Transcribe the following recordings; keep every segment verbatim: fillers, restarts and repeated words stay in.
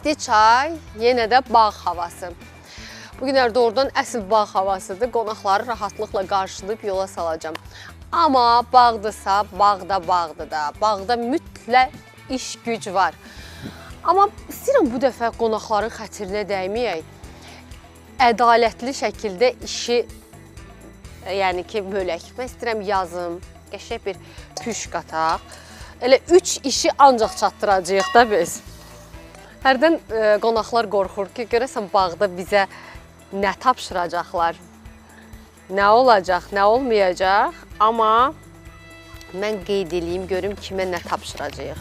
İsti çay, yenə də bağ havası. Bugünlər doğrudan əsl bağ havasıdır. Qonaqları rahatlıqla qarşılayıb yola salacağım. Amma bağdırsa, bağda bağdır da. Bağda mütləq iş güc var. Amma istəyirəm bu dəfə qonaqların xətrinə dəyməyək. Ədalətli şəkildə işi, yəni ki, bölək. Mən istəyirəm yazım, qəşəng bir püş qataq. Elə üç işi ancaq çatdıracağıq da biz. Hərdən e, qonaqlar qorxur ki, görəsən bağda bizə nə tapşıracaqlar, nə olacaq, nə olmayacaq. Amma mən qeyd edeyim, görüm kimə nə tapşıracağıq.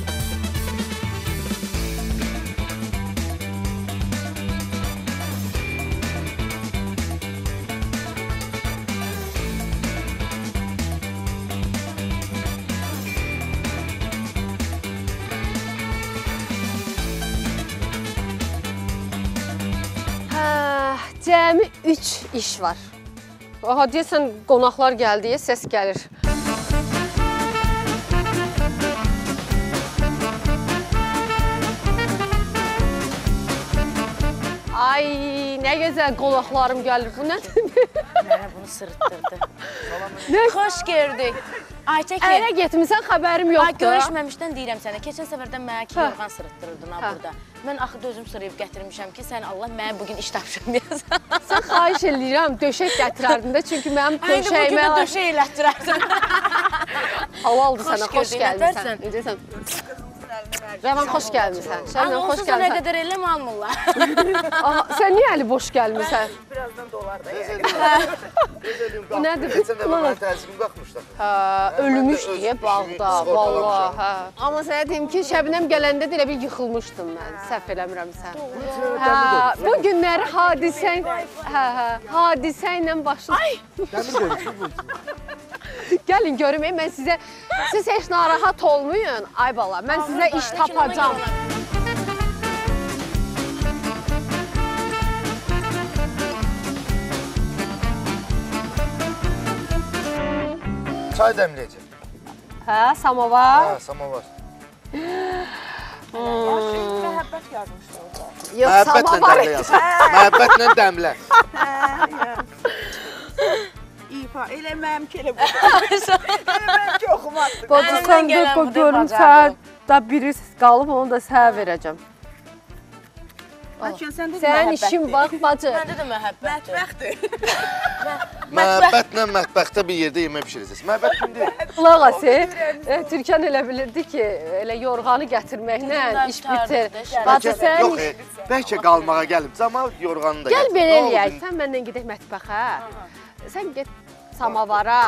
Cəmi üç iş var. Aha, deyəsən, qonaqlar gəldiyə səs gəlir. Ay, nə gözəl qonaqlarım gəlir. Bu nədir? Mənə bunu sırıtdırdı. Xoş gördük. Aytə ki... Ərə getmişsən, xəbərim yoxdur. Görüşməmişdən deyirəm sənə. Keçən səfərdən mənə ki, yorğan sırıtdırırdın ha burada. Mən axı dözüm sırayıb gətirmişəm ki, sən Allah mənə bugün iş tapşırmayasan. Sən xahiş eləyirəm, döşək gətirərdin də, çünki mənim döşəyimə... Bugün də döşək elətdirərdin. Halaldır sənə, xoş gəlmişsən. Necəsən? Rəvan, xoş gəlmişsən. Şəbnəm, xoş gəlmişsən. Nə gəlmişsən. qədər elə almırlar. Sən niyə əli boş gəlmişsən? Birazdan dolar da yəni. Bu nədir? Keçən dəfə mən təzyiqim qalxmışdı. Ölmüş deyə bağda, valla. Amma sənə deyim ki, Şəbnəm gələndə də elə bir yıxılmışdım mən, səhv eləmirəmsən. Bu günləri hadisə ilə başlayın. Gəlin görüm, mən sizə, siz heç narahat olmayın, ay bala, mən sizə iş tapacam. Çay dəmləyəcək. Hə, samovar? Hə, samovar. Məhəbbət yazmışdı orada. Yox, samovar. Məhəbbətlə dəmlə. İfa, elə mənim ki, elə bu. Elə mənim ki, oxumazdım. Bacı, sən də görüm sən da biri qalıb, onu da sənə verəcəm. Sənin işin bax, bacı. Məndə də məhəbbətdir. Mətbəxdir. Məhəbbətlə mətbəxtdə bir yerdə yemək pişirəcəksin. Məhəbbət kimdir? Qulaq asi, Türkan elə bilirdi ki, elə yorğanı gətirməklə iş bitir. Bacı, sən iş... Bəlkə qalmağa gəlib, cama yorğanı da gətir. Gəl belə eləyək, sən məndən gedək mətbəxə. Sən get samavara.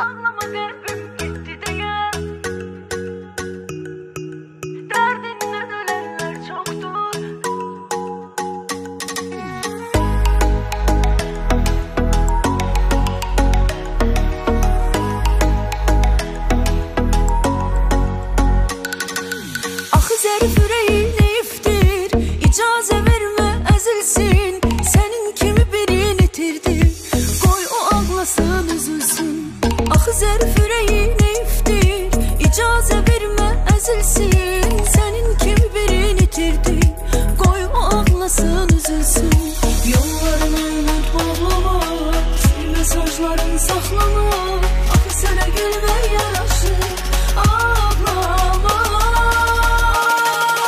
Zərif ürəyin eyifdir, icazə vermə əzilsin. Sənin kimi birini itirdim, qoy o ağlasın, üzülsün. Axı zərif ürəyin eyifdir, icazə vermə əzilsin. Sənin kimi birini itirdim, qoy o ağlasın, üzülsün. Yollarını unut bağlama, şu mesajlarını saxlama. Axı sənə gülmək yaraşır, ağlama.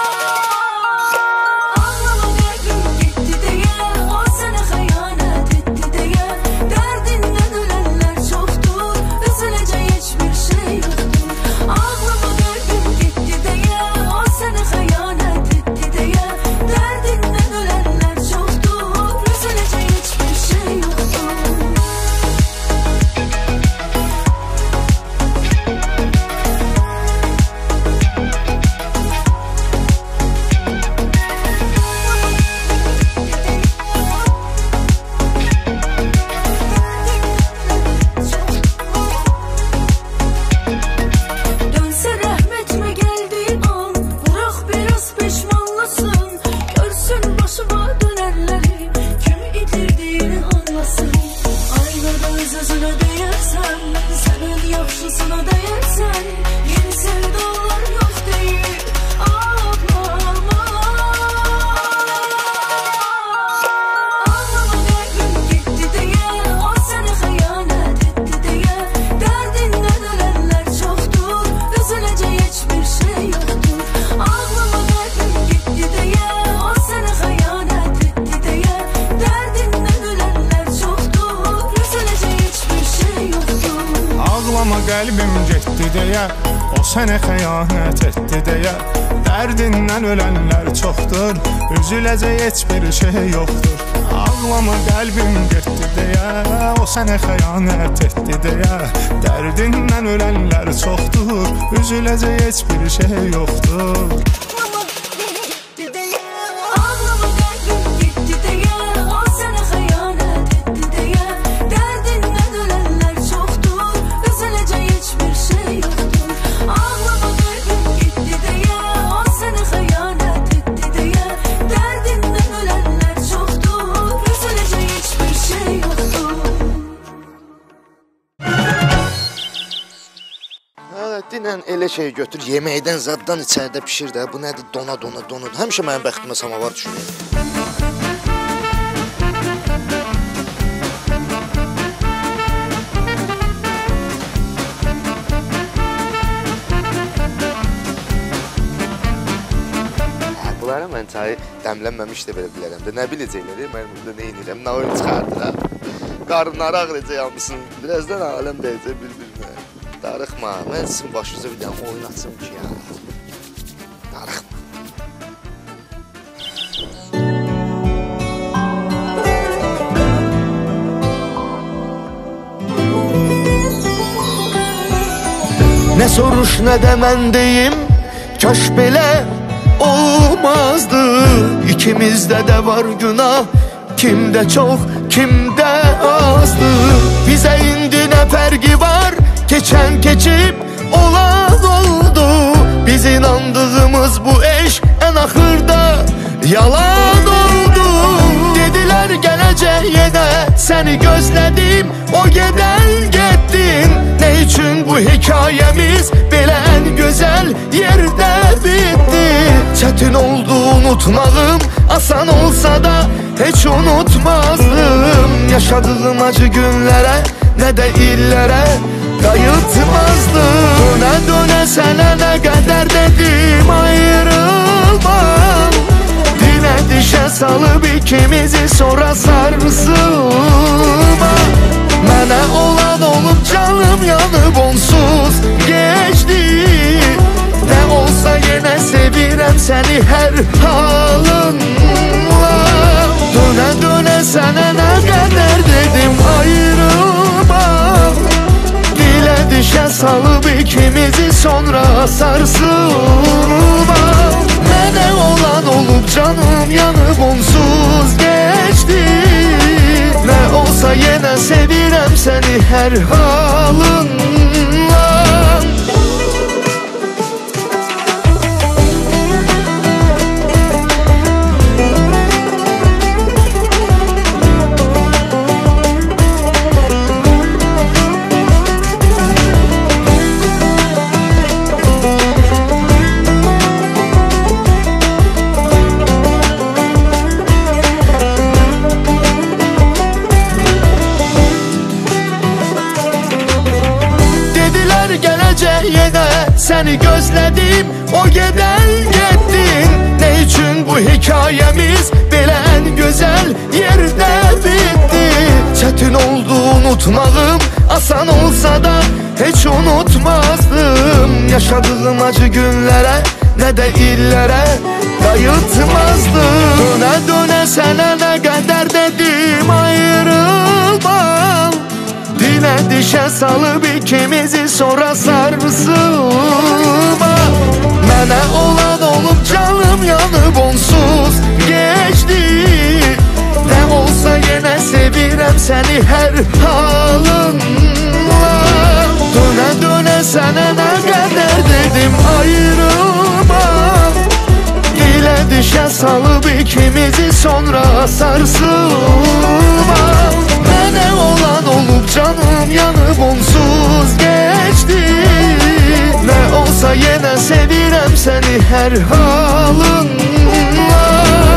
deyə, o sənə xəyanət etdi deyə. Dərdindən ölənlər çoxdur, üzüləcək heç bir şey yoxdur. Ağlama qəlbim getdi deyə, o sənə xəyanət etdi deyə. Dərdindən ölənlər çoxdur, üzüləcək heç bir şey yoxdur. Dinən elə şey götür, yeməkdən zaddan içəridə pişir də. Bu nədir? Dona, dona, dona. Həmişə mənim bəxtimə samavar düşünür. Bunlara mən çayı dəmlənməmiş də belə bilərəm də. Nə biləcəklər, mən burada nə inirəm, nə oyun çıxardır. Qarınları ağrıyacaq hamısın. Birazdan aləm dəyəcək bir-birinə. Darıxma, mən sizin başınıza bir dənə oyun açım ki ya. Darıxma. Nə soruş, nə də mən deyim, kaş belə olmazdı. İkimizdə də var günah, kimdə çox, kimdə azdı. Bizə indi nə fərqi var? Keçən keçib olan oldu. Biz inandığımız bu eşq ən axırda yalan oldu. Dedilər gələcək yenə, səni gözlədim, o gedən getdin. Nə üçün bu hekayəmiz belə ən gözəl yerdə bitdi? Çətin oldu unutmağım, asan olsa da heç unutmazdım. Yaşadığım acı günlərə, nə də illərə qayıtmazdım. Dönə dönə sənə nə qədər dedim ayrılmam. Dilə dişə salıb ikimizi sonra sarsılma. Mənə olan olub canım yanıb onsuz geçdi. Nə olsa yenə sevirəm səni hər halınla. Dönə dönə sənə nə qədər dedim ayrılmam. Dişə salıb ikimizi sonra sarsılma. Mənə olan olub canım yanıb onsuz geçdi. Nə olsa yenə sevirəm səni hər halınla. Səni gözlədim, o gedən getdin. Nə üçün bu hekayəmiz belə ən gözəl yerdə bitdi? Çətin oldu unutmağım, asan olsa da heç unutmazdım. Yaşadığım acı günlərə, nə də illərə qayıtmazdım. Dönə dönə sənə nə qədər dedim ayrılmam. Dilə dişə salıb ikimizi sonra sarsılma. Mənə olan olub canım yanıb onsuz geçdi. Nə olsa yenə sevirəm səni hər halınla. Dönə dönə sənə nə qədər dedim ayrılma. Dilə dişə salıb ikimizi sonra sarsılma. Mənə olan olub canım yanıb onsuz geçdi. Nə olsa yenə sevirəm səni hər halınla.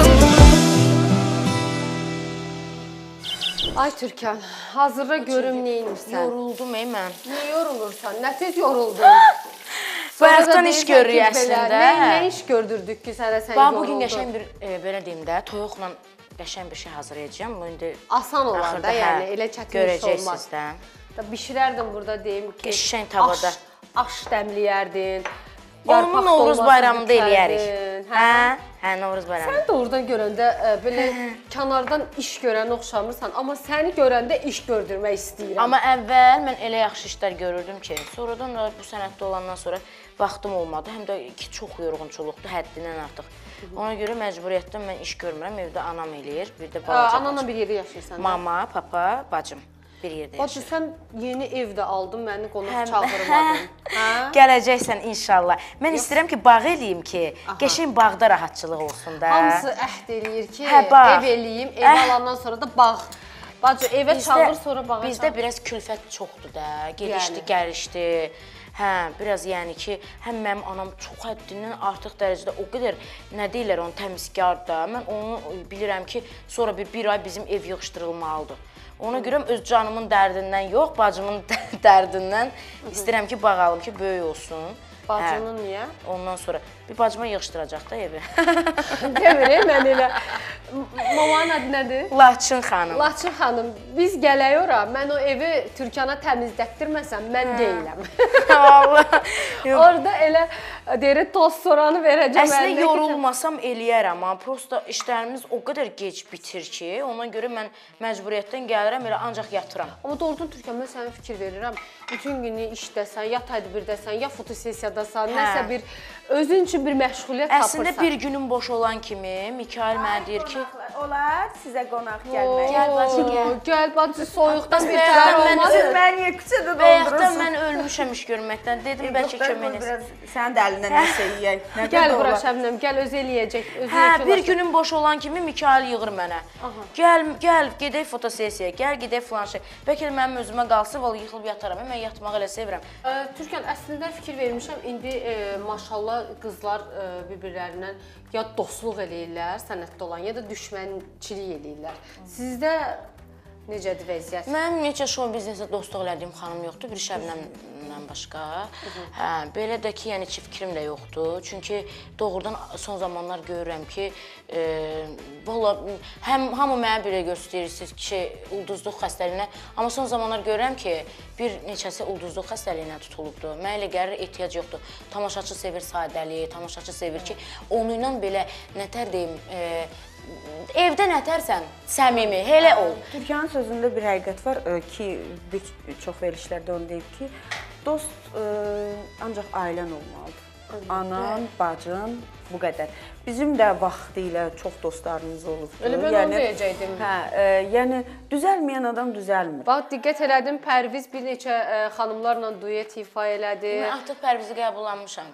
Ay Türkan, hazırda görüm neyinirsən? Yoruldum ey mən. Niyə yorulursan? Nə tez yoruldun? Bu həyatdan iş görürük əslində. Nə iş gördürdük ki, sənə sən yoruldun? Bugün qəşəng bir, belə deyim də, toyuqla qəşəng bir şey hazırlayacağım. Asan olar da, yəni elə çətin iş olmaz. Görəcəksiniz də. Bişirərdim burada deyim ki, Qəşəng tavada. aş dəmləyərdin. Onu Novruz bayramında eləyərik. Hə? Hə, Novruz bayramında. Sən doğrudan görəndə ə, belə kənardan iş görən oxşamırsan, amma səni görəndə iş gördürmək istəyirəm. Amma əvvəl mən elə yaxşı işlər görürdüm ki, sonradan da bu sənətdə olandan sonra vaxtım olmadı. Həm də ki, çox yorğunçuluqdur, həddindən artıq. Ona görə məcburiyyətdən mən iş görmürəm, evdə anam eləyir, bir də balaca. Ananla bir yerdə yaşayırsan? Mama, papa, bacım bir yerdə Bacı, yaşayır. sən yeni evdə aldın, məni qonaq çağırmadın. Gələcəksən inşallah. Mən istəyirəm ki, bağ eləyim ki, qəşəng bağda rahatçılıq olsun da. Hamısı əhd eləyir ki, Hə, bağ. ev eləyim, ev alandan sonra da bağ. Bacı, evə çağır, sonra bağa çağır. Bizdə biraz külfət çoxdur da, gedişdi, gəlişdi. Hə, biraz yəni ki, həm mənim anam çox həddindən artıq dərəcədə o qədər, nə deyirlər, onu təmizkar da. Mən onu bilirəm ki, sonra bir, bir ay bizim ev yığışdırılmalıdır. Ona görə öz canımın dərdindən yox, bacımın dərdindən istəyirəm ki, bağ alım ki, böyük olsun. Bacının niyə? Ondan sonra bir bacıma yığışdıracaq da evi. Demir, mən elə. Mamanın adı nədir? Laçın xanım. Laçın xanım, biz gələk ora, mən o evi Türkana təmizlətdirməsəm, mən deyiləm. Vallahi. Orada elə deyir, toz soranı verəcəm. Əslində yorulmasam eləyərəm, amma prosta işlərimiz o qədər gec bitir ki, ona görə mən məcburiyyətdən gəlirəm, elə ancaq yatıram. Amma doğrudan Türkan, mən sənə fikir verirəm. Bütün günü işdəsən, ya tədbirdəsən, ya fotosessiyadasan, nəsə bir özün üçün bir məşğuliyyət tapırsan. Əslində bir günüm boş olan kimi Mikail mənə deyir ki, olar sizə qonaq gəlmək. Gəl bacı, gəl. Gəl bacı, soyuqdan bir Bayaqdan tər mən- olmaz. Siz məni niyə küçədə bayaqdan doldurursunuz? mən ölmüşəm iş görməkdən. Dedim, bəlkə kömək eləsin. Sənin də əlindən nəsə yeyək. Nə Gəl qədər bura olar? Şəbnəm, gəl özü eləyəcək. Özü Hə, bir yekunlaşacaq. günüm boş olan kimi Mikail yığır mənə. Gəl, gəl, gedək fotosessiyaya, gəl, gedək filan şey. Bəlkə də mənim özümə qalsa, vallahi yıxılıb yataram. Mən yatmağı elə sevirəm. Ə, Türkan, əslində fikir vermişəm, indi e, maşallah qızlar e, bir-birlərindən ya dostluq eləyirlər, sənətdə olan, ya da düşmənçilik eləyirlər. Sizdə necədir vəziyyət? Mənim neçə şou biznesə dostluq elədiyim xanım yoxdur, bir Şəbnəmlə başqa. Hə, belə də ki, yəni ki, fikrim də yoxdur. Çünki doğrudan son zamanlar görürəm ki, e, valla həm hamı mənə belə göstərirsiniz ki, ulduzluq xəstəliyinə, amma son zamanlar görürəm ki, bir neçəsi ulduzluq xəstəliyinə tutulubdur. Mənə elə gəlir, ehtiyac yoxdur. Tamaşaçı sevir sadəliyi, tamaşaçı sevir ki, onu ilə belə nətər deyim, e, evdə nətərsən, səmimi, elə ol. Türkanın sözündə bir həqiqət var ə, ki, bir çox verilişlərdə onu deyib ki, dost ə, ancaq ailən olmalıdır. Anan, bacın, bu qədər. Bizim də vaxtilə çox dostlarımız olubdur. Elə mən onu deyəcəkdim. Hə, ə, yəni düzəlməyən adam düzəlmir. Bax, diqqət elədim, Pərviz bir neçə ə, xanımlarla duet ifa elədi. Mən artıq Pərvizi qəbullanmışam.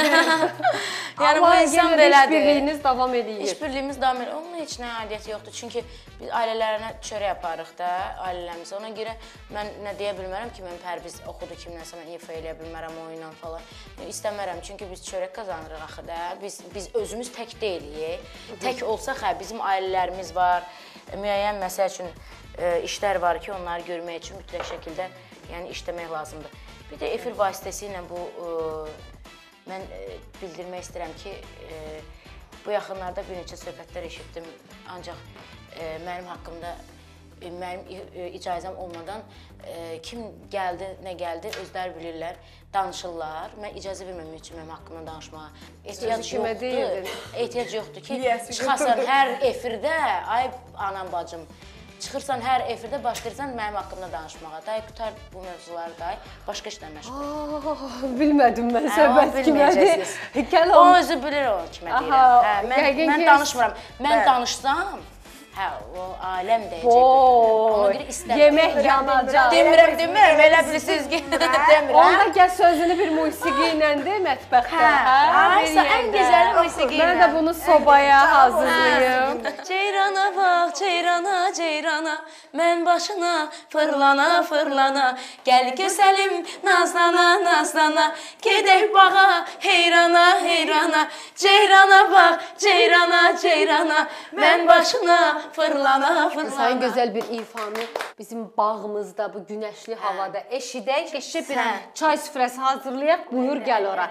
Yəni bu insan belədir. İşbirliyiniz davam edir. İşbirliyimiz davam edir. Onun heç nə aidiyyəti yoxdur. Çünki biz ailələrinə çörək aparırıq da, ailələrimiz. Ona görə mən nə deyə bilmərəm ki, mən Pərviz oxudu kimdənsə mən ifa eləyə bilmərəm o ilə falan. İstəmərəm, çünki biz çörək qazanırıq axı da. Biz biz özümüz tək deyilik. Tək olsaq, hə, bizim ailələrimiz var. Müəyyən məsəl üçün ə, işlər var ki, onları görmək üçün mütləq şəkildə yəni işləmək lazımdır. Bir də efir vasitəsilə bu ə, mən ə, bildirmək istəyirəm ki, ə, bu yaxınlarda bir neçə söhbətlər eşitdim. Ancaq ə, mənim haqqımda ə, mənim icazəm olmadan ə, kim gəldi, nə gəldi özləri bilirlər, danışırlar. Mən icazə verməmək üçün mənim haqqımda danışmağa ehtiyac yoxdur. Ehtiyac yoxdur ki, çıxasan hər efirdə, ay anam bacım, çıxırsan hər efirdə başlayırsan mənim haqqımda danışmağa. Day, qutar bu mövzuları, day, başqa işlə məşğul. Ah, bilmədim mən söhbət kimədir. Gəl O özü bilir o kimə deyirəm. Hə, mən, mən danışmıram. Mən danışsam, hə, o aləm deyəcəkdir. Ona görə istəmirəm. Yemək yanacaq. Demirəm, demirəm, elə bilirsiniz ki, demirəm. Onda gəl sözünü bir musiqi ilə de mətbəxdə. Aysa, ən gözəli musiqi ilə. Mən də bunu sobaya hazırlayım. Ceyrana bax, ceyrana, ceyrana, mən başına fırlana, fırlana. Gəl gözəlim, nazlana, nazlana, gedək bağa, heyrana, heyrana. Ceyrana bax, ceyrana, ceyrana, mən başına fırlana, fırlana. Sənin gözəl bir ifanı bizim bağımızda, bu günəşli havada eşidək, eşə bir çay süfrəsi hazırlayaq, buyur gəl ora.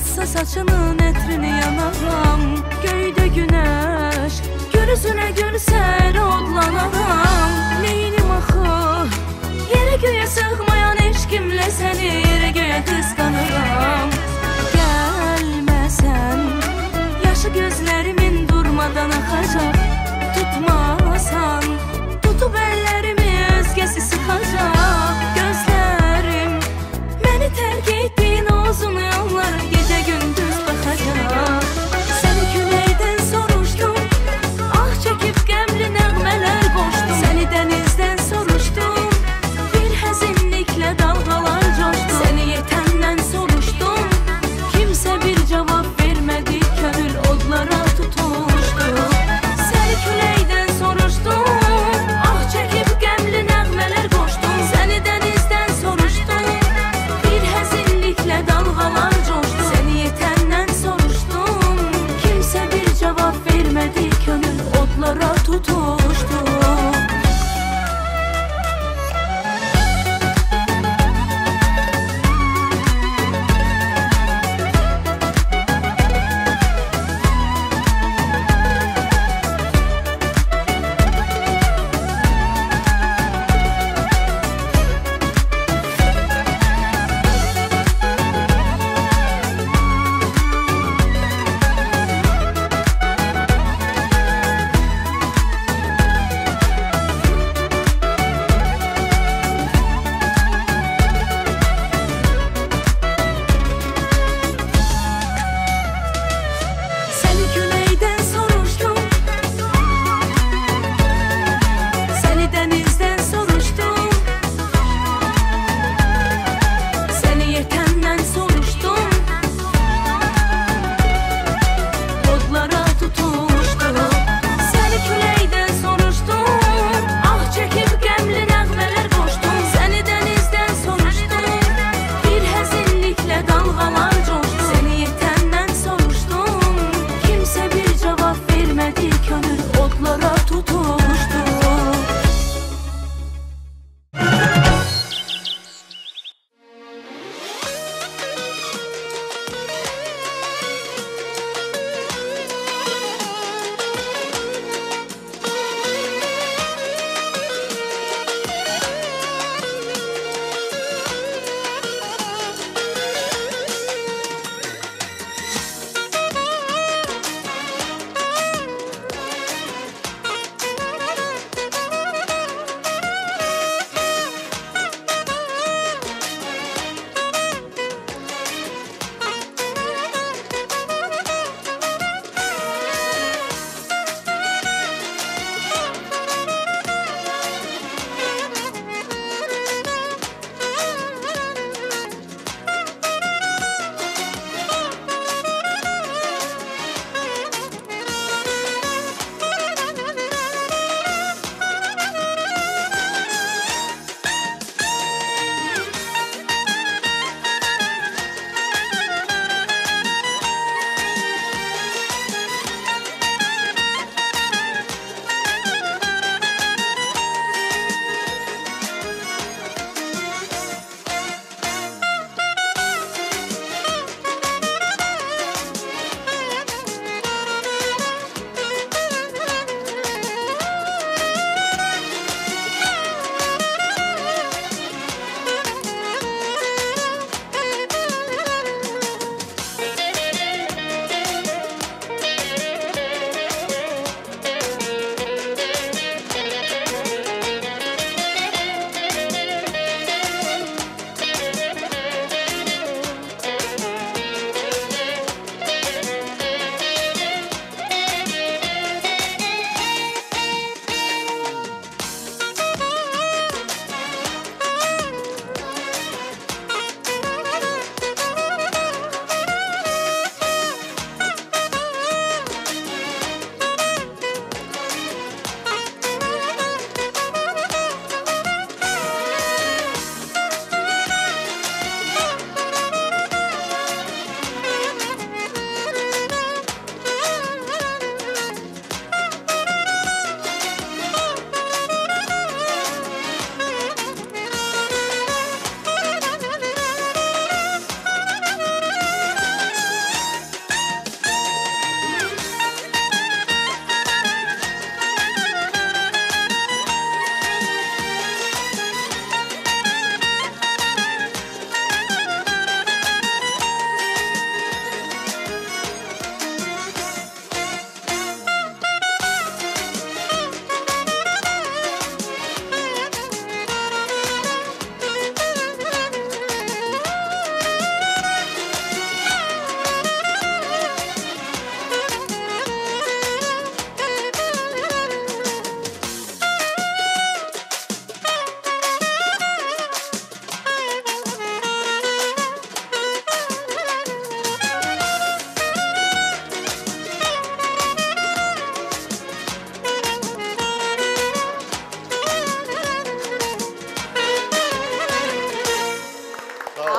Açsa saçının ətrini yanaram. Göydə günəş gör üzünə görsən odlanaram. Neynim axı yerə göyə sığmayan eşqimlə səni yerə göyə qısqanıram. Gəlməsən yaşı gözlərimin durmadan axacaq. Tutmasan tutub əllərimi özgəsi sıxacaq. Gözlərim məni tərk etdiyin o uzun yollara gecə gündüz baxacaq. Səni küləkdən soruşdum, ah çəkib qəmli nəğmələr qoşdum. Səni dənizdən soruşdum, bir həzinliklə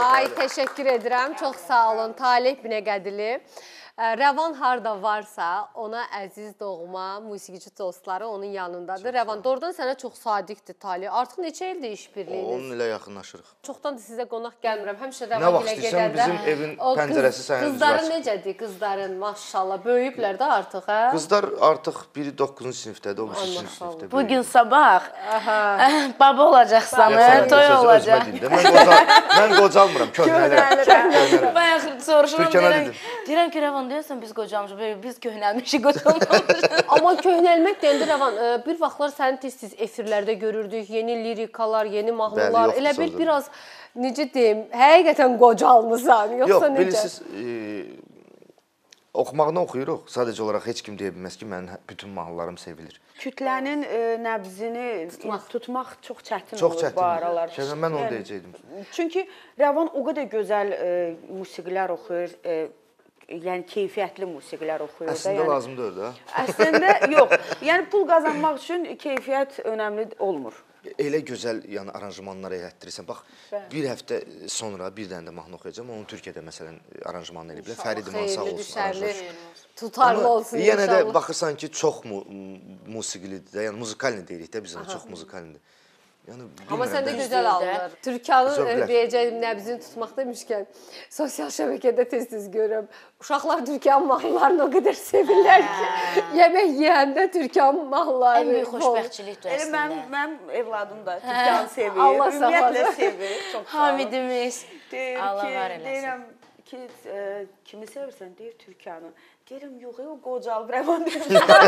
Ay, təşəkkür edirəm. Çox sağ olun. Talih Binəqədili. Rəvan harda varsa, ona əziz doğma, musiqici dostları onun yanındadır. Rəvan, doğrudan sənə çox sadiqdir Talih. Artıq neçə ildir iş birliyiniz? on ilə yaxınlaşırıq. Çoxdandır sizə qonaq gəlmirəm. Həmişə Nə Rəvan vaxt ilə istəyirsən, gedəndə. bizim evin pəncərəsi sənin üzvə Qızların açıq. necədir? Qızların, maşallah, böyüyüblər də artıq, hə? Qızlar artıq biri doqquzuncu sinifdədir, o birisi üçüncü sinifdə. Bugün sabah baba olacaqsan, toy olacaq. Mən qocalmıram, köhnəlirəm. Bayaq soruşuram, Türkanə deyirəm, dedim. deyirəm ki, Rəvan deyəsən biz qocalmışıq, biz köhnəlmişik, qocalmamışıq. Amma köhnəlmək deyəndə Rəvan, bir vaxtlar səni tez-tez efirlərdə görürdük, yeni lirikalar, yeni mahnılar. Bəli, Elə bil yoxdur biraz, necə deyim, həqiqətən qocalmısan, yoxsa Yox, necə? bilirsiniz, oxumaqdan oxuyuruq. Sadəcə olaraq heç kim deyə bilməz ki, mənim bütün mahnılarım sevilir. Kütlənin nəbzini tutmaq çox çətin Çox olur bu aralar. çətin. Mən onu deyəcəkdim. Çünki Rəvan o qədər gözəl musiqilər oxuyur, yəni keyfiyyətli musiqilər oxuyur da. Əslində lazım deyil də. Əslində yox. Yəni pul qazanmaq üçün keyfiyyət önəmli olmur. Elə gözəl yəni aranjmanlar elətdirirsən. Bax, bir həftə sonra bir dənə də mahnı oxuyacağam. Onu Türkiyədə məsələn aranjmanı eləyiblər. Fərid İman sağ Xeyirli, olsun. düşərli, tutarlı olsun inşallah. Yenə də inşallah. baxırsan ki, çox mu musiqilidir də, yəni muzikalni deyirik də biz ona, çox muzikalnidir. Yəni Amma sən də bilmirəm də. gözəl alınır. Türkanın Zövqlər. deyəcəyim nəbzini tutmaq demişkən, sosial şəbəkədə tez-tez görürəm. Uşaqlar Türkan mahnılarını o qədər sevirlər ki, yemək yeyəndə Türkan mahnıları. Ən böyük xoşbəxtçilikdir Elə əslində. mənim mənim evladım da Türkan sevir. Allah Ümumiyyətlə saxlasın. sevir. Çox sağ ol. Hamidimiz. Deyir Allah ki, var eləsin. deyirəm ki, e, kimi sevirsən? Deyir Türkanı. Deyirəm yox, o qocal Rəvan deyir.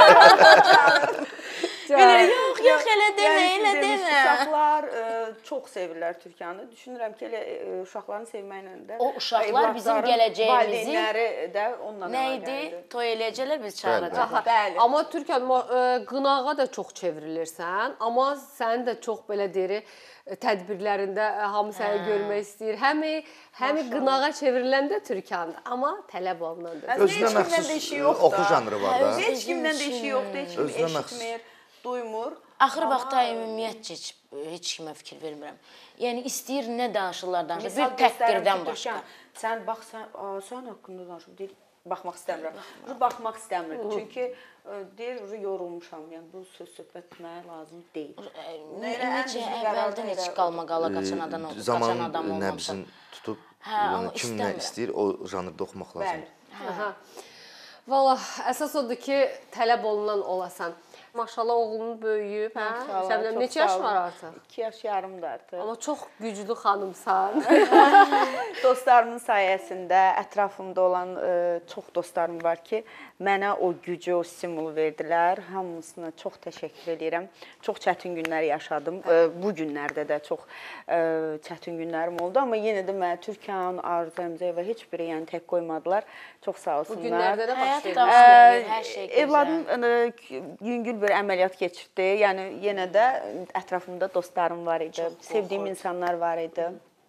Bilir, yox, yox, elə demə, Yəni, elə demiş, demə. Uşaqlar e, çox sevirlər Türkanı. Düşünürəm ki, elə e, uşaqların sevməklə də O uşaqlar bizim övladların gələcəyimizin valideynləri də onunla Nə idi? Toy eləyəcəklər, biz çağıracaq. Bəli. Amma Türkan e, qınağa da çox çevrilirsən, amma sən də çox belə deyir, tədbirlərində hamı səni görmək istəyir. Həm həm qınağa çevriləndə Türkandır, amma tələb olunandır. Özünə Heç kimdən də məxsus işi yoxdur. oxu janrı var da. Heç kimdən də işi yoxdur, heç kim Özünə məxsus. eşitmir, duymur. Axır vaxtda ümumiyyətcə heç, heç kimə fikir vermirəm. Yəni istəyir nə danışırlar, danışır. Bir təhqirdən başqa. Sən bax, sən, a, sən haqqında danışıb deyir, baxmaq istəmirəm. Bu baxmaq istəmirəm. Çünki ə, deyir, yorulmuşam. Yəni bu söz söhbət etməyə lazım deyil. Necə əvvəldən heç qalmaqala qaçan adam oldu, Zaman qaçan adam olmamışam. nəbzini tutub, Hə, amma yəni kim nə istəmirəm. istəyir, o janrda oxumaq lazımdır. Aha. Valla əsas odur ki, tələb olunan olasan. Maşallah oğlunun böyüyüb, hə? Şəbnəm neçə yaş var artıq? iki yaş yarımdır artıq. Amma çox güclü xanımsan. Dostlarımın sayəsində ətrafımda olan ə, çox dostlarım var ki, mənə o gücü, o stimulu verdilər. Hamısına çox təşəkkür edirəm. Çox çətin günlər yaşadım. Ə, bu günlərdə də çox ə, çətin günlərim oldu, amma yenə də mənə Türkan, Arzu Əmzəyeva heç biri yəni tək qoymadılar. Çox sağ olsunlar. Bu günlərdə də baş Həyat verir. davam edir, hər şey gözəl. Evladım ə, yüngül bir əməliyyat keçirdi. Yəni yenə də ətrafımda dostlarım var idi, sevdiyim insanlar var idi.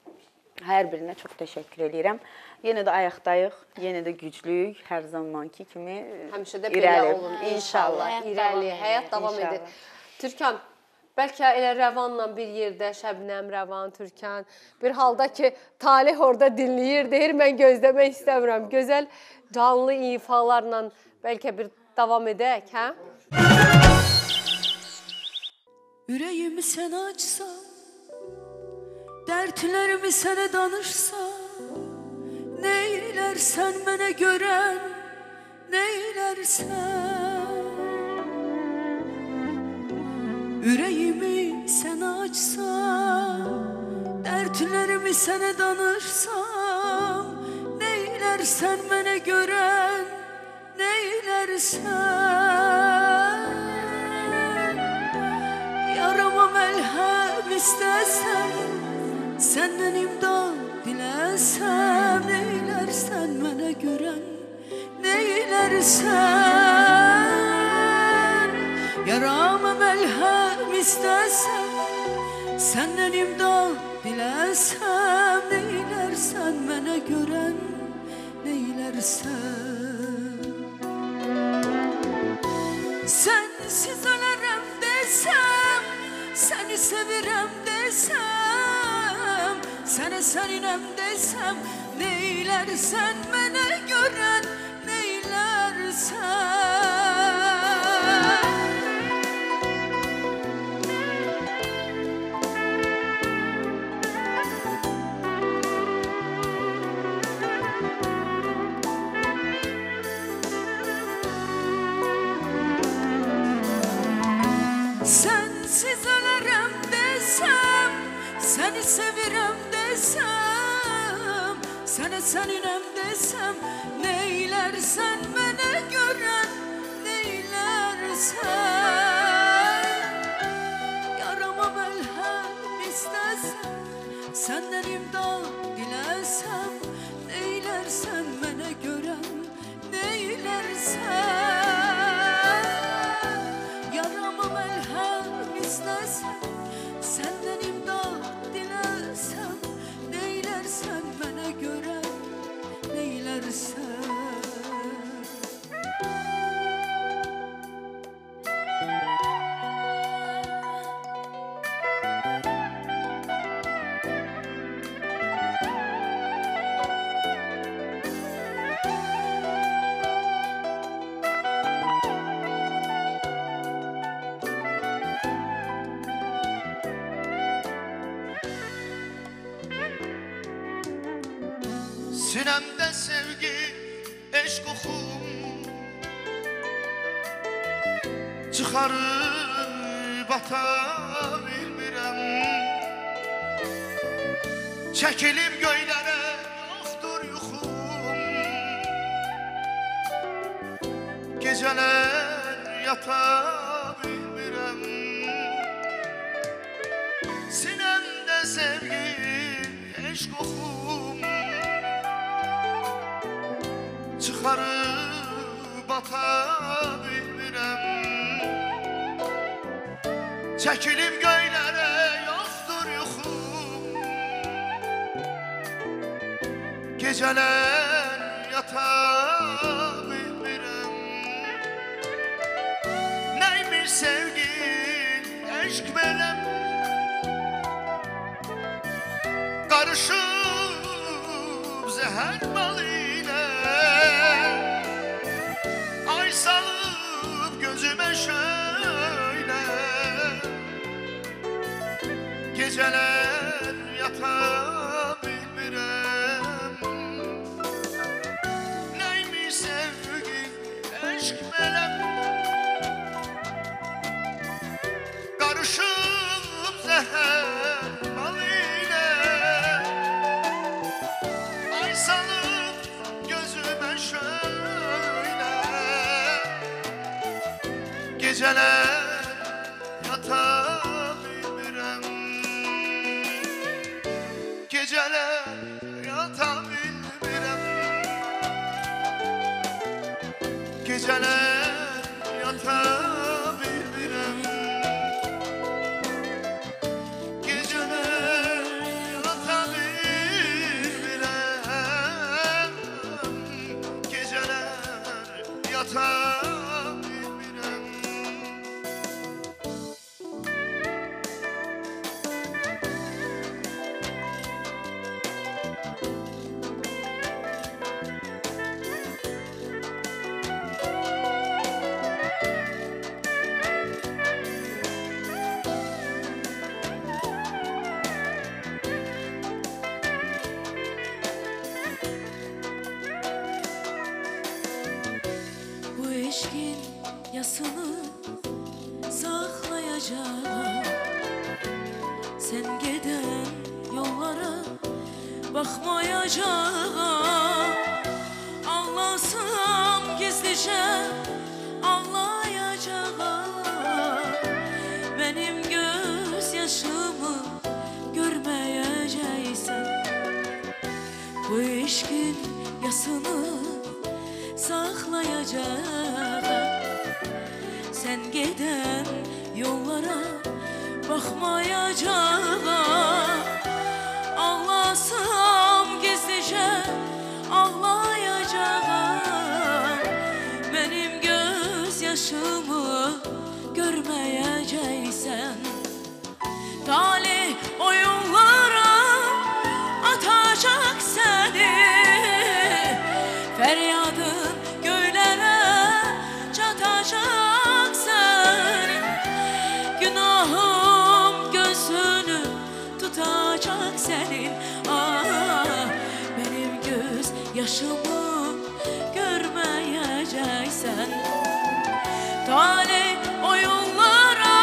Hər birinə çox təşəkkür edirəm. Yenə də ayaqdayıq, yenə də güclüyük, hər zamanki kimi Həmişə də belə irəli. olun. İnşallah. İnşallah. Həyat İrəli, davam edir. həyat davam İnşallah. edir. Türkan, bəlkə elə Rəvanla bir yerdə, Şəbnəm, Rəvan, Türkan, bir halda ki, Talih orada dinləyir, deyir, mən gözləmək istəmirəm. Gözəl, canlı ifalarla bəlkə bir davam edək, hə? Ürəyimi sənə açsam, dərdlərimi sənə danışsam, neylərsən mənə görən, neylərsən? Ürəyimi sənə açsam, dərdlərimi sənə danışsam, neylərsən mənə görən, neylərsən? Yarama məlhəm istəsən, səndən imdad diləsəm, neylərsən mənə görən, neylərsən? Yarama məlhəm istəsən, səndən imdad diləsəm, neylərsən mənə görən, neylərsən? Sənsiz ölərəm desəm, səni sevirəm desəm, sənə səninəm desəm, neylərsən mənə görən, neylərsən? Sensiz ölərəm desəm, səni sevirəm desəm, sənə səninəm desəm, neylərsən mənə görən, neylərsən? Yarama məlhəm istəsəm, səndən imdad diləsəm, neylərsən mənə görən, neylərsən? Səndən imdad diləsəm, neylərsən mənə görən, neylərsən? Sinəmdə sevgi, eşq oxum çıxarıb ata bilmirəm. Çəkilib göylərə yoxdur yuxum, gecələr yata bilmirəm. Sinəmdə sevgi, eşq oxum çıxarıb ata bilmirəm. Çəkilib göylərə yoxdur yuxum, gecələr yata bilmirəm. Neymiş sevgi, eşq beləm, qarışıb zəhər balı ilə, ay salıb gözümə şöylə, gecələr yata bilmirəm. Neymiş sevgi, eşq beləm, qarışıb zəhər balı ilə, ay salıb gözümə şöylə, gecələr yata bilmirəm. Gecələr yata bilmirəm. Gecələr yata bilmirəm. Gecələr yata bilmirəm. Gecələr yata bilmirəm. Bu eşkin yasını saklayacağım, sen giden yollara bakmayacağım. Ağlasam gizlice ağlayacağım, benim gözyaşımı görmeyeceksin. Bu eşkin yasını saklayacağım, sen giden yollara bakmayacağım. Ağlasam gizlice ağlayacağım, benim gözyaşımı görmeyeceksin. Talih oyunlara yaşımı görmeyeceksen. Talih o yollara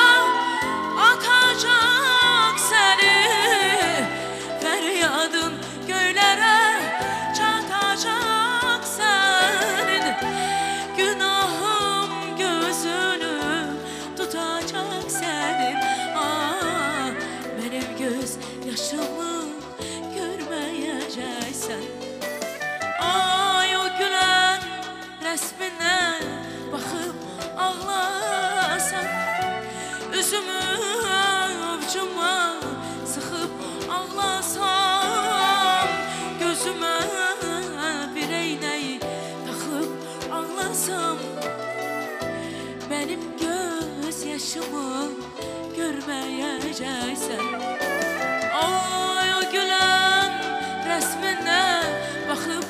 atacak seni, feryadın göylere çatacak senin. Günahım gözünü tutacak senin. Ah, benim göz yaşımı görmeyeceksen. Ay o gülen resmine bakıp ağlasan, üzümü avcuma sıkıp ağlasam, gözüme bir eyney takıp ağlasam, benim göz yaşımı görmeyeceksen. Ay o gülen resmine bakıp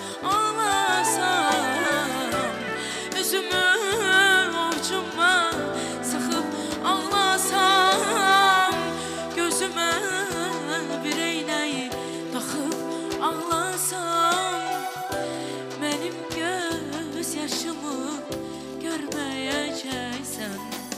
ağlasam, üzümü avcuma sıkıp ağlasam, gözüme bir eyney takıp ağlasam, benim göz yaşımı görmeyeceksen.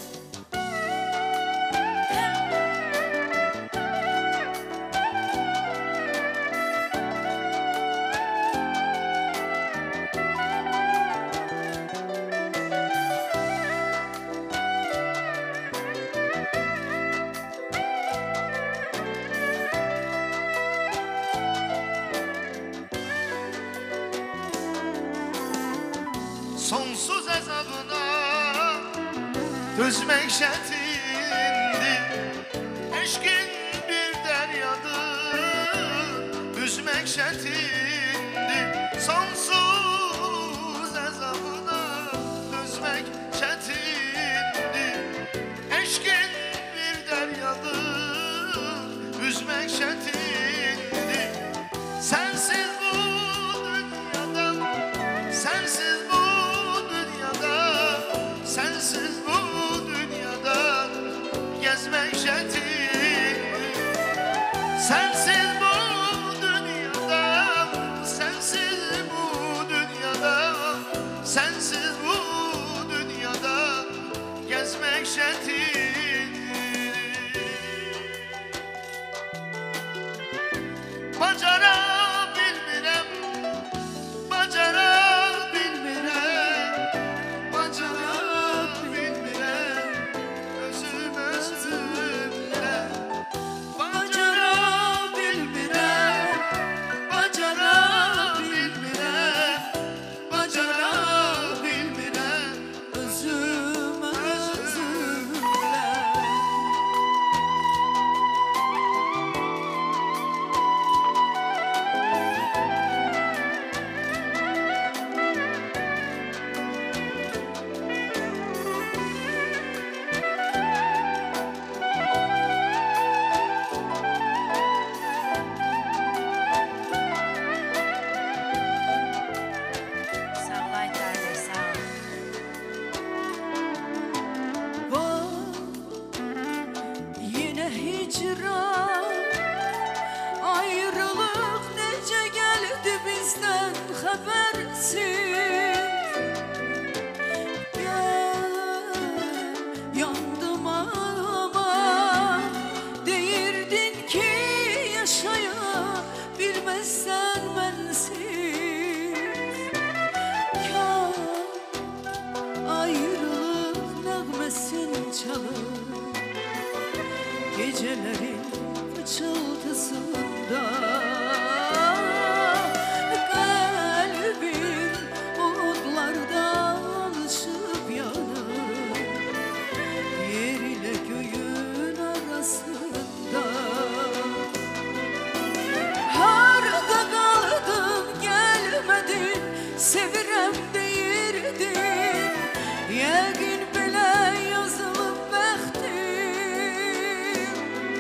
Sonsuz əzabına dözmək şərtindir. Eşqin bir dəryadır, üzmək şərtindir. Sonsuz əzabına dözmək şərtindir. Eşqin bir dəryadır, üzmək şərtindir. Sensiz bu dünyadan, sensiz bu sensiz bu dünyada gezmek şertim. Sensiz bu dünyada, sensiz bu dünyada, sensiz bu dünyada gezmek şertim. Bacara bilmirem, bacara ayrılık nece geldi bizden habersiz. Gel yandım ama değirdin ki yaşayabilmezsen bensiz. Kâr ayrılık nağmesin çalır gecelerin fıçıltısında. Kalbim umutlardan alışıp yanır yer ile göğün arasında. Harda kaldın gelmedin, sevirem deyirdin, yegin bile yazılıp bəxtim.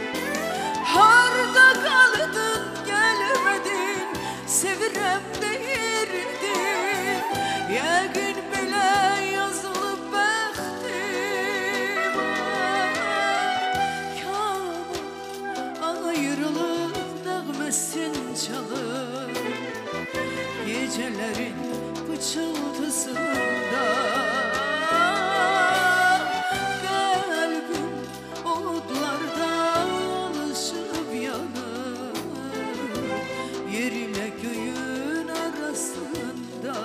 Harda kaldın gelmedin, sevirem deyirdin, yegin bile yazılıp bəxtim. Kâr ayrılık nağmesin çalır gecelerin pıçıltısında kalbim otlarda alışıp yanır yerle göğün arasında.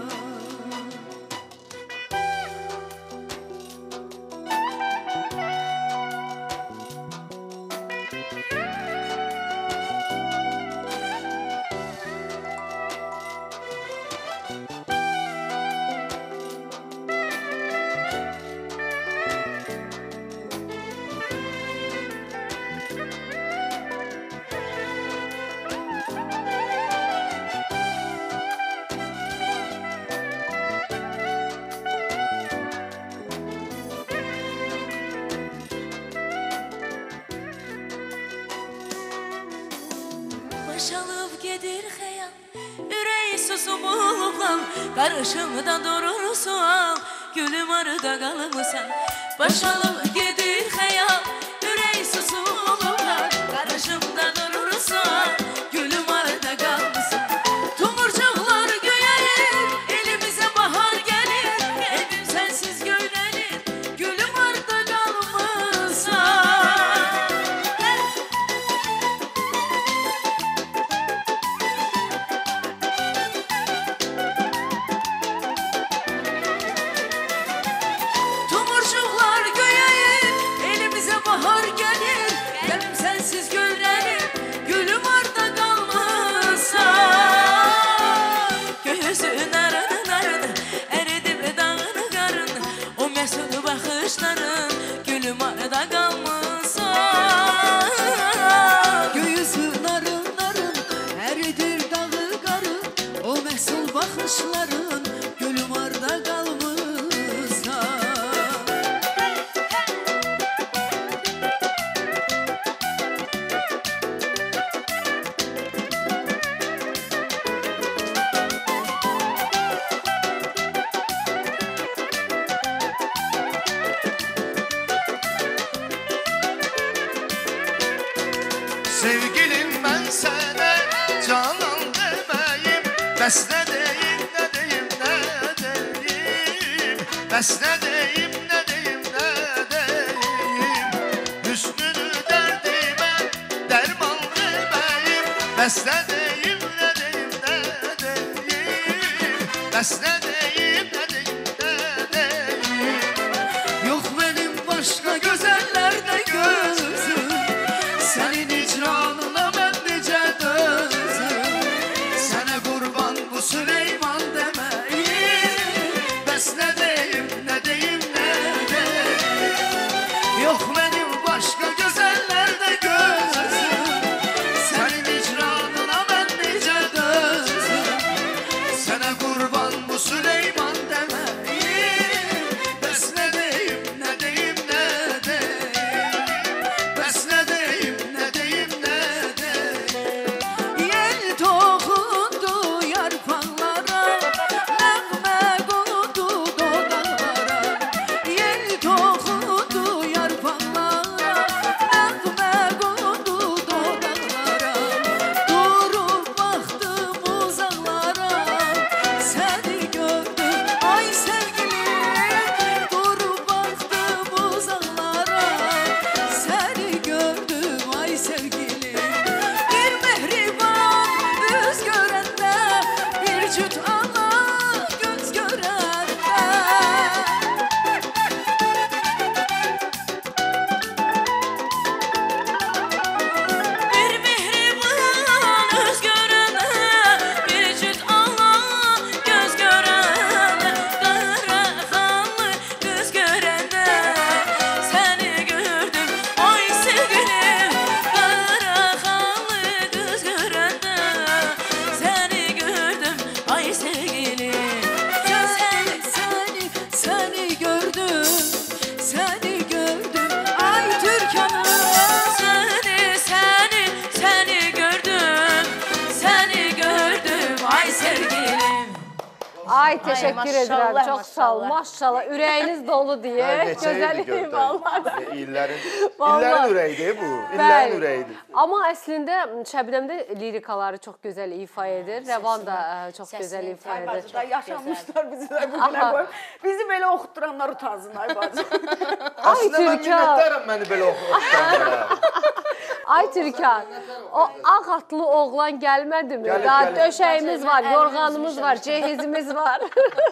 Boşalıp gedir xəyal, ürəyi susub olublan, qarşımda durur sual, gülüm arıda qalımısan. Boşalıp gedir xəyal, ürəyi susub olublan, qarşımda durur sual, gülüm arıda qalmısan. Tumurcuqlar göyəlir, elimizə bahar gəlir, evim sənsiz göylənir, gülüm arıda qalmısan. Tumurcuqlar göyəyir, elimizə bahar gəlir, qəlbim sənsiz göylənir, gülüm arda qalmısan. Gözün arını narını, əridib dağını qarını, o məsud baxışların, gülüm arda qalmısan. Göğüsü narın narın, əridir dağı qarın, o məhsul baxışların, gülüm arda qalmısan. Sevgilim ben sana canan demeyim, bəs ne deyim, ne deyim, ne deyim, bəs ne deyim, ne deyim, ne deyim, hüsnünü derdime derman demeyim, bəs ne deyim, ne deyim, ne deyim, bəs ne deyim, ne deyim, ne deyim. Yok benim başka gözellerde gözüm, senin icranına ben nice dözüm. Sana kurban bu Süleyman demeyim, bəs ne deyim, ne deyim, ne deyim. Yok benim başka gözellerde gözüm, Senin icranına ben nice dözüm. Sana kurban bu Süleyman demeyim, bəs ne deyim, ne deyim, ne deyim, bəs ne deyim, ne deyim, ne deyim. yel toxundu yarpaqlara, nəğmə qondu dodaqlara. Yel toxundu yarpaqlara, nəğmə qondu dodaqlara. Durub baxdım uzaqlara, səni gördüm ay sevgilim. Durub baxdım uzaqlara, səni gördüm ay sevgilim. Bir mehriban üz görəndə, bir cüt ana göz görəndə. Bir mehriban öz görəndə, bir cüt Allah göz görəndə, qara xanlı göz görəndə, səni gördüm ay sevgilim. Qara xanlı göz görəndə, səni gördüm ay sevgilim. Ay, təşəkkür maşallah, edirəm. Çox sağ ol. maşallah. Maşallah, ürəyiniz dolu deyə. Gözəl vallahi. İllərin, Vallahi. illərin ürəyidir bu. Bəli. İllərin ürəyidir. Amma əslində Şəbnəm də lirikaları çox gözəl ifa edir. Rəvan da ə, çox gözəl ifa edir. Bacı da yaşamışlar bizi də bugünə qoyub. Bizi belə oxuturanlar utansın ay bacı. Aslında mən Türkan. minnətdaram məni belə oxutanlara. Ay Türkan, o ağ atlı oğlan gəlmədimi? Gəlib, Daha gəlib. döşəyimiz var, Əlimi yorğanımız üzmüşəm. var, cehizimiz var.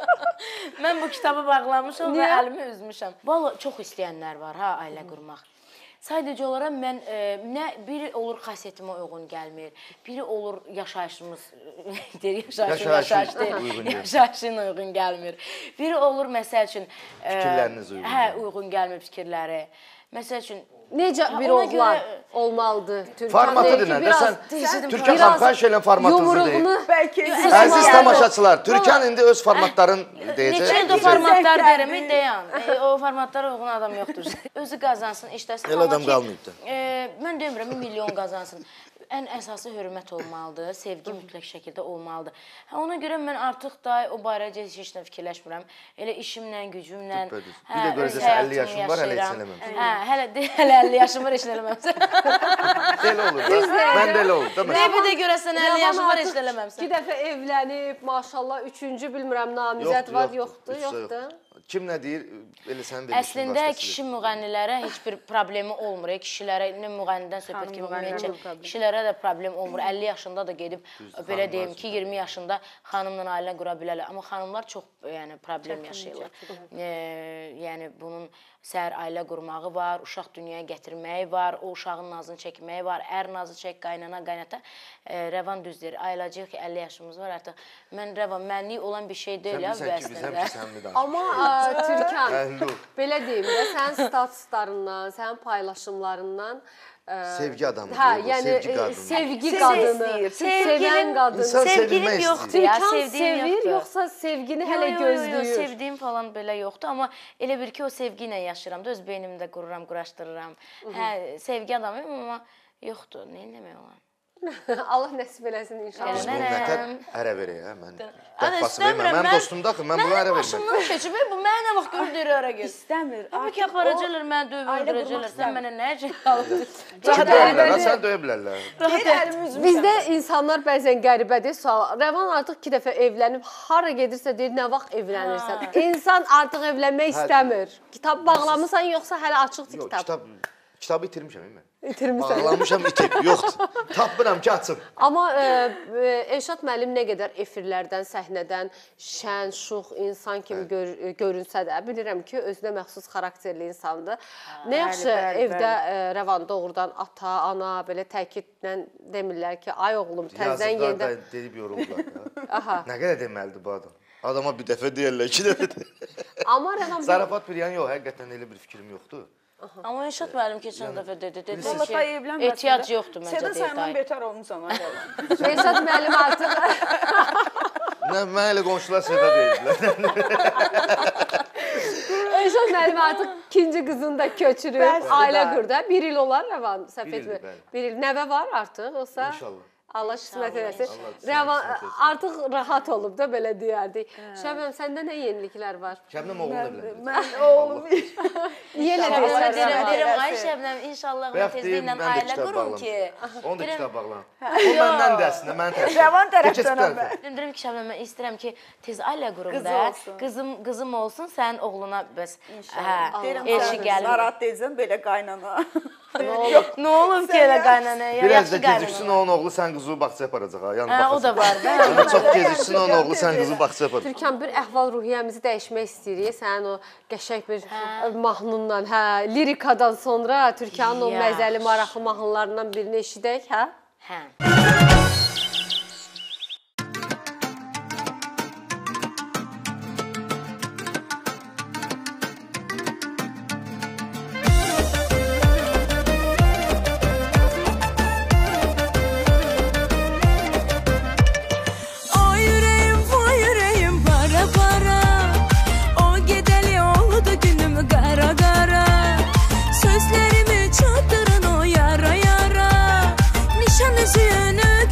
Mən bu kitabı bağlamışam və Niyə? əlimi üzmüşəm. Vallahi çox istəyənlər var ha ailə qurmaq. Sadəcə olaraq mən e, nə biri olur xasiyyətimə uyğun gəlmir, biri olur yaşayışımız deyir yaşayışın Yaşayışın yaşayış deyil, uyğun deyil. yaşayışın uyğun gəlmir. Biri olur məsəl üçün e, Fikirləriniz uyğun hə gəlmir. uyğun gəlmir fikirləri. Məsəl üçün Necə bir ona oğlan görə- olmalıdır? Türkan Formatı deyir ki, dinlə də biraz sən Deyirdim, Türkan biraz xanım xahiş edirəm formatınızı deyin. yumruğunu Bəlkə Əziz tamaşaçılar, Türkan indi öz formatların deyəcək. Neçə ildir formatlar deyirəm, deyən. E, o formatlara uyğun adam yoxdur. Özü qazansın, işləsin. Elə Amma adam ki, qalmayıb da. E, mən demirəm milyon qazansın. Ən əsası hörmət olmalıdır, sevgi mütləq şəkildə olmalıdır. Hə, ona görə mən artıq da o barədə heç nə fikirləşmirəm. Elə işimlə, gücümlə, Düpbədüz. Bir hə, də öz görəcəksən əlli həyatımı yaşın var, hələ heç yaşayıram. eləməmisən. Hə, hələ de- hələ əlli yaşım var, heç nə eləməmsən. Belə olur da. Mən də elə olur da. Ne Məsələn. bir də görəsən əlli yaşım var, heç nə iki eləməmsən. dəfə evlənib, maşallah, üçüncü bilmirəm namizəd var, yoxdur, yoxdur. Kim nə deyir, elə sənin vermişin Əslində kişi müğənnilərə heç bir problemi olmur. E, Kişilərə nə müğənnidən söhbət kimi ümumiyyətcə kişilərə də problem olmur. əlli yaşında da gedib belə deyim ki, iyirmi yaşında xanımla ailə qura bilərlər. Amma xanımlar çox yəni problem yaşayırlar. E, yəni bunun səhər ailə qurmağı var, uşaq dünyaya gətirməyi var, o uşağın nazını çəkməyi var, ər nazı çək, qaynana, qaynata. E, Rəvan düz deyir. Ayılacaq ki, əlli yaşımız var artıq. Mən Rəvan mənlik olan bir şey deyil ya bu əslində. Amma ə, Türkan, Əhli ol. belə deyim də, sənin statuslarından, sənin paylaşımlarından ə, Sevgi adamı hə, deyir bu, yəni sevgi e, qadını. sevgi Sevgi qadını, istəyir. sevən qadın. İnsan Sevgilim sevilmək yoxdur ya, Türkan sevdiyim sevir, yoxdur. yoxsa sevgini Yo, hələ yo, yo, yo, gözləyir? sevdiyim falan belə yoxdur, amma elə bir ki, o sevgi ilə yaşayıram da, öz beynimdə qururam, quraşdırıram. Hə, sevgi adamıyım, amma yoxdur, nə demək olar? Allah nəsib eləsin inşallah. Biz bu nətər ərə verək, hə, mən Ana, dəfası istəmirəm, verməm. Mənim mən- dostumda axı, mən buna ərə verməm. Başımdan keçib, bu mənə nə vaxt gördür ora gir. İstəmir. Amma ki, aparacaqlar, mənə döyüb ailə qurmaq öldürəcəklər, sən istəmir. mənə nə əcək qalır? Ki, döyə bilər, ha, sən döyə bilərlər. Bizdə insanlar bəzən qəribədir. Sual. Rəvan artıq iki dəfə evlənib, hara gedirsə deyir, nə vaxt evlənirsən? İnsan artıq evlənmək istəmir. Kitab bağlamısan, yoxsa hələ açıqdır Yox, kitab? kitab, kitabı itirmişəm mən. İtirmisən. Bağlamışam, itib, yoxdur. Tapmıram ki, açım. Amma e, e, Elşad müəllim nə qədər efirlərdən, səhnədən şən, şux insan kimi gör, görünsə də, bilirəm ki, özünə məxsus xarakterli insandır. Nə yaxşı bəli, evdə e, Rəvan doğrudan ata, ana belə təkidlə demirlər ki, ay oğlum təzədən Yazıqlar yenidən. da deyib yoruldular da. Aha. Nə qədər deməlidir bu adam? Adama bir dəfə deyirlər, iki dəfə deyirlər. Amma Rəvan Zarafat bir yan yox, həqiqətən elə bir fikrim yoxdur. Amma Elşad müəllim keçən dəfə dedi, dedi Vallahi ki, dayı evlənməsin. ehtiyac yoxdur məncə Seda deyir səndən dayı. betər olmusan ay baba. Elşad müəllim artıq Nə, mən elə qonşular Seda deyildilər. Elşad müəllim artıq ikinci qızını da köçürüb, Bəli, ailə bəli. qurdu. Bir il olar Rəvan, səhv Bir ildir, etmir. bəli. Bir il nəvə var artıq, yoxsa? İnşallah. Allah qismət eləsin. Allah qismət Rəvan etsin. artıq rahat olub da belə deyərdik. Şəbnəm, səndə nə yeniliklər var? Şəbnəm oğlunu da biləm. Mən oğlum Yenə Ona deyirsən deyirəm, Rəvan. deyirəm, ay Şəbnəm, inşallah Bayaq mən deyim, tezliklə mən də ailə kitab qurum bağlam. ki. Onu da Deyirəm, kitab bağlan. O məndən də əslində, mən təşkil. Rəvan tərəfdən amma. Deyirəm ki, Şəbnəm, mən istəyirəm ki, tez ailə qurum Qızı da. olsun. Qızım, qızım olsun, sənin oğluna bəs. İnşallah. Deyirəm elçi sən gəlir. narahat deyilsən belə qaynana. Nə olub ki, elə qaynanaya? Biraz da Yaxşı qaynana. geciksin onun oğlu sən qızı bağçaya aparacaq ha. Yəni Hə, o da var da. Yəni çox geciksin onun oğlu sən qızı bağçaya aparacaq. Türkan, bir əhval-ruhiyyəmizi dəyişmək istəyirik. Sənin o qəşəng bir mahnunla, hə, lirikadan sonra Türkanın o Yaxşı. məzəli, maraqlı mahnılarından birini eşidək, hə? Hə. O yüreğim bu yüreğim para para. O gedeli oldu günüm kara kara. Sözlerimi çatırın o yara yara. Nişan üzüğünü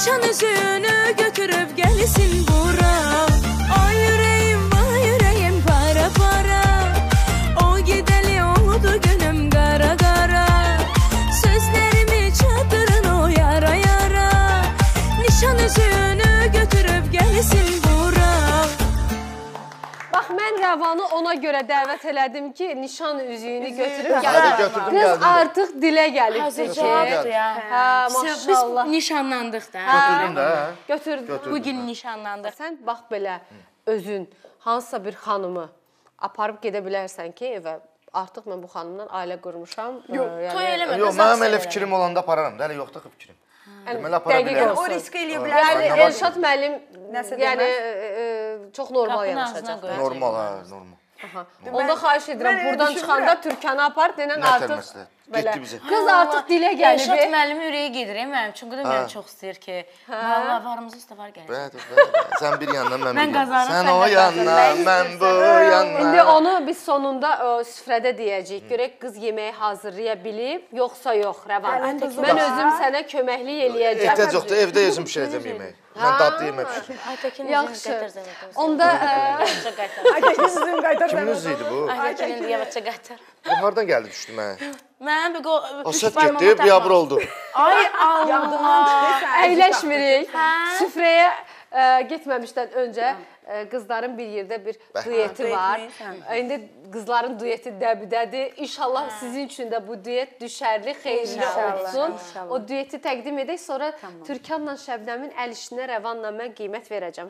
Nişan üzüğünü götürüp gelsin bura. Ay yüreğim vay yüreğim para para. O gideli oldu gönlüm kara kara. Sözlerimi çadırın o yara yara. Nişan üzüğünü götürüp gelsin bura. Bax, mən Rəvanı ona görə dəvət elədim ki, nişan üzüyünü götürüb Hadi gəlir. götürdüm Qız geldim. artıq dilə gəlibdir ki. Cavabdır ya. Hə, Biz maşallah. nişanlandıq da. Götürdüm də. hə? Götürdüm. Bugün nişanlandıq. Sən bax belə özün hansısa bir xanımı aparıb gedə bilərsən ki, evə. Artıq mən bu xanımdan ailə qurmuşam. Yox, Toy eləmə. Yox, mənim elə fikrim olanda apararam da, elə yoxdur ki fikrim. Deməli apara bilərəm. O risk eləyə bilər. Yəni Nə var? Elşad müəllim Nəsə yəni deməz? e, e, çox normal Qapının yanaşacaq. ağzına qoyacaq. Normal ha, normal. Aha. Onda xahiş edirəm, mən elə buradan düşünürəm. çıxanda Türkanı apar, denən Nə artıq təlməslə? belə. Getdi bizə. Qız artıq dilə Elşad gəlib. müəllimin ürəyi gedir, mənim üçün qıda məni çox istəyir ki, valla varımız üstə var gəlir. Bəli, bəli. Sən bir yandan, mən bir Mən yandan. qazanım, Sən sən o də yandan, mən bu İndi yandan. onu biz sonunda o, süfrədə deyəcəyik. Görək qız yeməyi hazırlaya bilib, yoxsa yox, Rəvan. Mən özüm sənə köməklik eləyəcəm. Ehtiyac yoxdur, evdə özüm bişirəcəm yeməyi. Mən dadlı yemək bişirəm. Aytəkin Yaxşı. qaytar zəmətimiz. Onda ə, qaytar. Sizin qaytar Kimin özü idi bu? Aytəkin yavaşca qaytar. Bu hardan gəldi düşdü mənə? Mən bir qol Asat getdi, biabır oldu. Ay Allah. əyləşmirik. Süfrəyə ə, getməmişdən öncə ə, qızların bir yerdə bir dueti var. İndi qızların dueti dəbidədir. İnşallah sizin üçün də bu duet düşərli, xeyirli olsun. O dueti təqdim edək, sonra Türkanla Şəbnəmin əl işinə, Rəvanla mən qiymət verəcəm.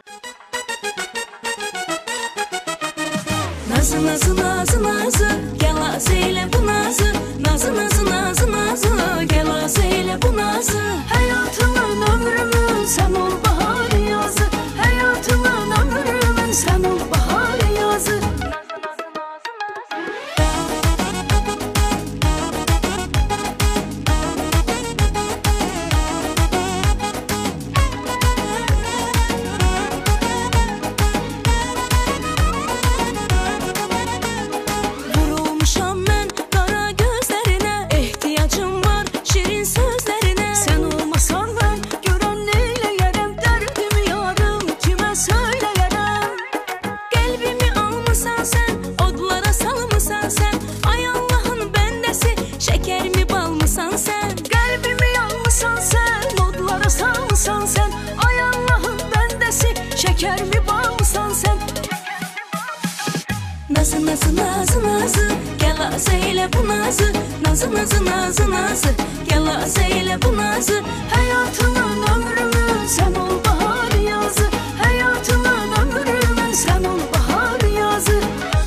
Nazı nazı nazı nazı gel az eyle bu nazı. Nazı nazı nazı nazı gel az eyle bu nazı. Hayatımın ömrümün sen ol bahar yazı. Hayatımın ömrümün sen ol bahar yazı. Vurulmuşam ben kara gözlerine. İhtiyacım var şirin sözlerine. Sen olmasan ben gören neyleyerem. Derdimi yarım kime söyleyerem. Kalbimi almışsan sen, odlara salmışsan sen. Ay Allah'ın bendesi, şeker mi bal mısan sen? Kalbimi almışsan sen, odlara salmışsan sen. Ay Allah'ın bendesi, şeker mi bal mısan sen? Nazı nazı nazı nazı gel az eyle bu nazı. Nazı nazı nazı nazı gel az eyle bu nazı. Hayatımın ömrümün sen ol bahar yazı. Hayatımın ömrümün sen ol bahar yazı.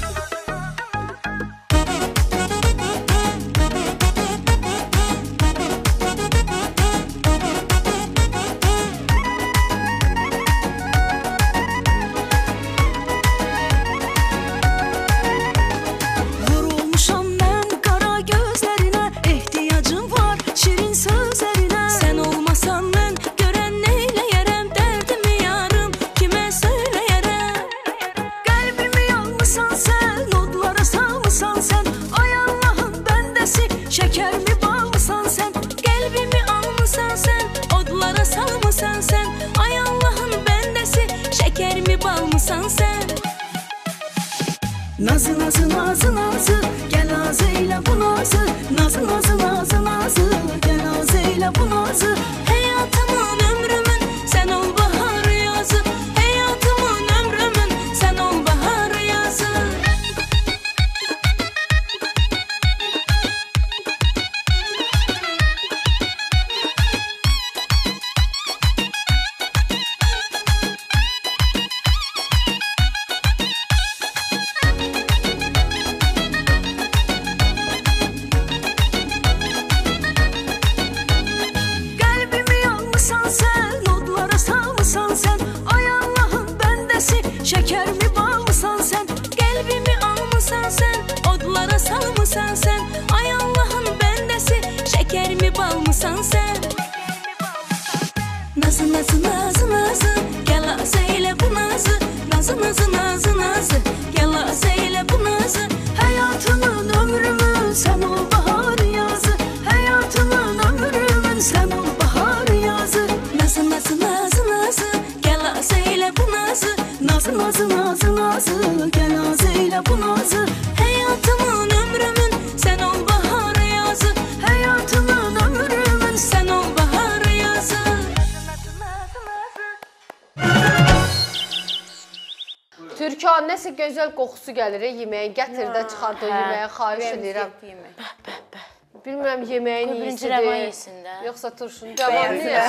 Vurulmuşam ben kara gözlerine. İhtiyacım var şirin sözlerine. Sen olmasan ben gören neyleyerem. Derdimi yarım kime söyleyerem. Kalbimi almışsan sen, odlara salmışsan sen. Ay Allah'ın bendesi, şeker mi bal mısan sen? Kalbimi almışsan sen, odlara salmışsan sen. Ay Allah'ın bendesi, şeker mi bal mısan sen? Nazı nazı nazı nazı gel az eyle bu nazı. Nazı nazı nazı nazı gel az eyle bu nazı. Hayatımın ömrümün sen ol bahar yazı. Hayatımın ömrümün sen ol bahar yazı. Kalbimi almışsan sen, odlara salmışsan sen. Ay Allah'ın bendesi, şeker mi bal mısan sen? Kalbimi almışsan sen, odlara salmışsan sen. Ay Allah'ın bendesi, şeker mi bal mısan sen? Nazı nazı nazı nazı gel az eyle bu nazı. Nazı nazı nazı nazı gel az eyle bu nazı. Hayatımın ömrümün sen ol bahar yazı. Hayatımın ömrümün sen ol bahar yazı. Nazı nazı Rəvan, nəsə gözəl qoxusu gəlir yeməyin. Gətir də çıxart o yeməyi, xahiş edirəm. Bilmirəm yeməyin Birinci Rəvan iyisidir. yesin də. Yoxsa turşun. Rəvan niyə?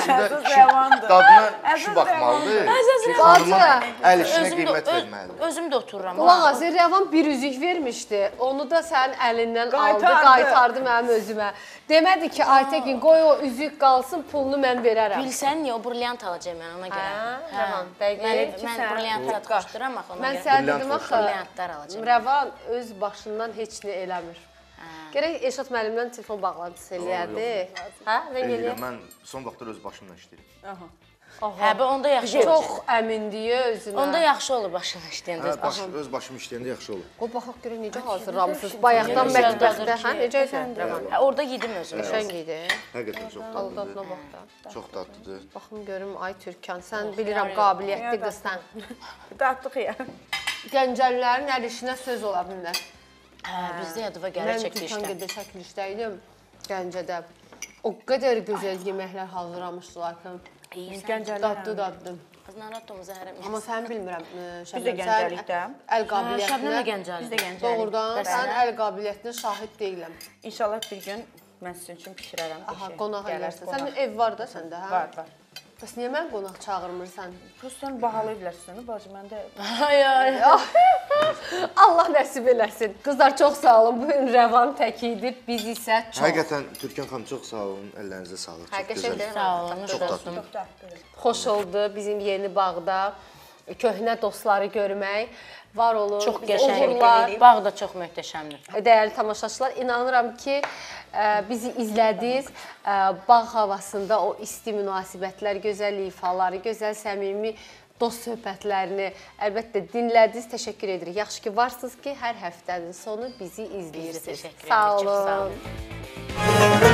Dadına kişi baxmalıdır ki, xanıma əl işinə qiymət verməlidir. Özüm də otururam. Qulaq as, Rəvan bir üzük vermişdi. Onu da sənin əlindən aldı, qaytardı mənim özümə. Demədi ki, Aytəkin qoy o üzük qalsın, pulunu mən verərəm. Bilsən niyə o brilyant alacağam mən ona görə. Rəvan, dəqiq. Mən brilyantlar xoşduram axı ona görə. Mən sənə dedim axı, brilyantlar alacağam. Rəvan öz başından heç nə eləmir. Gərək Eşat müəllimdən telefon bağlantısı eləyərdi. Hə, zəng eləyər. Mən son vaxtlar öz başımla işləyirəm. Hə, bu onda yaxşı olur. Çox əmindir özünə. Onda yaxşı olur başına işləyəndə. Öz başım işləyəndə yaxşı olur. O baxaq görək necə hazırlamısınız. Bayaqdan məktəbdə, hə, necə idi? Rəvan. Hə, orada yedim özüm. Qəşəng idi. Həqiqətən çox Dadına dadlıdır. bax da. Çox dadlıdır. Baxım görüm ay Türkan, sən bilirəm qabiliyyətli qızsan. Dadlıq ya. Gəncəlilərin əl işinə söz ola bilər. Hə, bizdə yadıva gəlir Mən Türkan çəkilişdən. gedə çəkilişdəydim Gəncədə. O qədər gözəl yeməklər hazırlamışdılar ki. Dadlı dadlı. Narahat olma Zəhərəm. Amma sən bilmirəm, Biz də Gəncəlikdə. əl qabiliyyətinə. Şəbnəm də Gəncəli. Biz də Gəncəlik. Doğrudan, sən əl qabiliyyətinə şahid deyiləm. İnşallah bir gün mən sizin üçün bişirərəm. Aha, qonaq elərsən. Sənin ev var da səndə, hə? Var, var. Bəs niyə mən qonaq çağırmırsan? Prosten bahalayıblar səni, bacı, mən də... Ay, ay. Allah nəsib eləsin. Qızlar çox sağ olun. Bu gün Rəvan tək idi, biz isə çox. Həqiqətən Türkan xanım çox sağ olun, əllərinizə sağlıq. Çox gözəl. Sağ olun, Çox nuş dadlı. olsun. Xoş oldu bizim yeni bağda köhnə dostları görmək. Var olun. Çox Biz qəşəngdir. uğurlar. Bağ da çox möhtəşəmdir. Dəyərli tamaşaçılar, inanıram ki, ə, bizi izlədiniz. Ə, Bağ havasında o isti münasibətlər, gözəl ifaları, gözəl səmimi dost söhbətlərini əlbəttə dinlədiniz. Təşəkkür edirik. Yaxşı ki, varsınız ki, hər həftənin sonu bizi izləyirsiniz. Təşəkkür edirik. Sağ Çox sağ olun. olun.